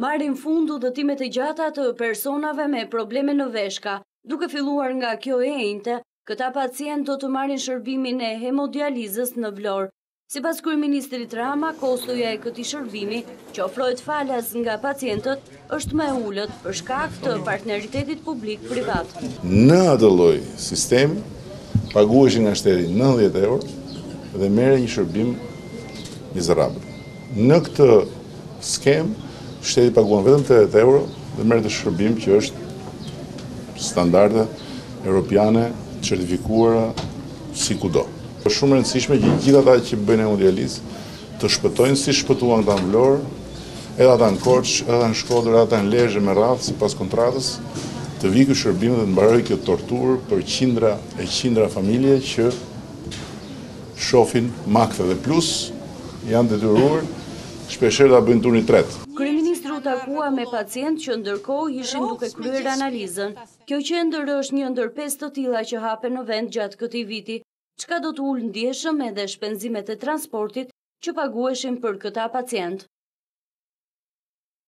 Marrin fund udhëtimet e gjata të personave me probleme në veshka. Duke filluar nga kjo e njëjtë, këta pacient do të marrin shërbimin e hemodializës në Vlorë. Sipas kryeministrit Rama, kostoja e këtij shërbimi, që ofrohet falas nga pacientët, është më e ulët për shkak të partneritetit publik-privat. Në atë lloj sistem paguheshin nga shteti 90 euro dhe merre një shërbim mizerabël. Në këtë skem, shteti paguan vetëm 80 euro dhe merret një shërbim që është standarde europiane certifikuara si kudo. Është shumë e rëndësishme që gjithë ata që bëjnë hemodializë të shpëtojnë si shpëtuan ata në Vlorë, edhe ata në Korçë, edhe ata në Shkodër, edhe ata në Lezhë me radhë sipas kontratës, të vijë ky shërbim dhe të mbarojë kjo torturë për qindra familje që shohin makte dhe plus janë detyruar shpeshherë ta bëjnë turnin tretë. Kryeministri u takua me pacientë që ndërkohë ishin duke kryer analizën. Kjo qendër është një ndër 5 të tilla që hapen në vend gjatë këtij viti, çka do të ulë ndjeshëm edhe shpenzimet e transportit që paguheshin për këta pacient.